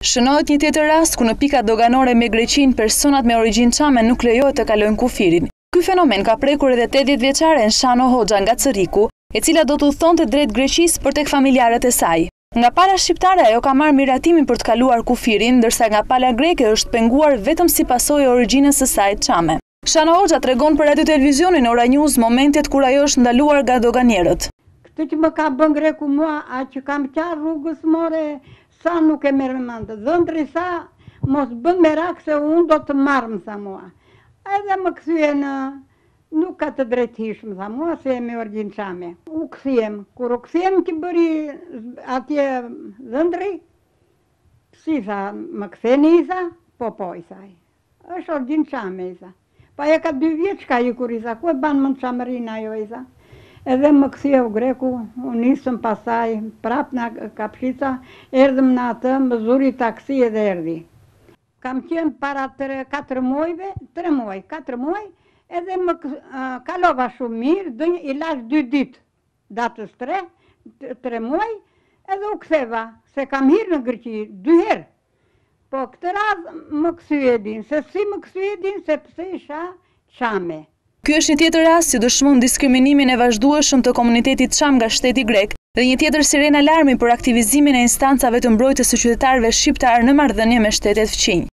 Shënohet një tjetër rast ku në pikat doganore me Greqinë personat me origjinë çame nuk lejohet të kalojnë kufirin. Ky fenomen ka prekur edhe 80 vjeçare Shano Hoxha nga Cëriku, e cila do të udhëtonte drejt Greqisë për tek familjarët e saj. Nga pala shqiptare ajo ka marrë miratimin për të kaluar kufirin, ndërsa nga pala greke është penguar vetëm si pasojë e origjinës së saj çame. Shano Hoxha tregon për Radio Televizionin Ora News momentet kur ajo është ndaluar nga doganierët. Këtë që më ka bën greku mua, a që kam qarë rrugës more, sa nuk e merë mëndë. Dhëndri sa, mos bën merak se unë do të marrë, më tha mua. Edhe më këthyën, nuk ka të drejtishmë, tha mua, se e me origjinë çame. U këthyem, kur u këthyem që bëri atje dhëndri, si tha, më këtheni, i tha, po, i thaj. Është origjinë çame, i tha. Pa e ka 2 vjeç ka i kur i tha, ku e banë më në çamërin ajo, i tha. Edhe më këthjeu greku, unë nisëm pasaj, prap nga Kapshica, erdhëm në atë, më zuri taksi edhe erdi. Kam qenë para 4 muajve, 4 muaj, edhe më kalova shumë mirë, i lash 2 ditë, datës 3 muaj, edhe u ktheva, se kam hirë në Greqi 2 herë. Po këtë radhë më kthyedin, se si më kthyedin, sepse isha çame. Ky është një tjetër rast që dëshmon diskriminimin e vazhdueshëm të komunitetit çam nga shteti grek dhe një tjetër siren alarmi për aktivizimin e instancave të mbrojtjes së qytetarëve shqiptar në marrëdhënie me shtetet fqinj.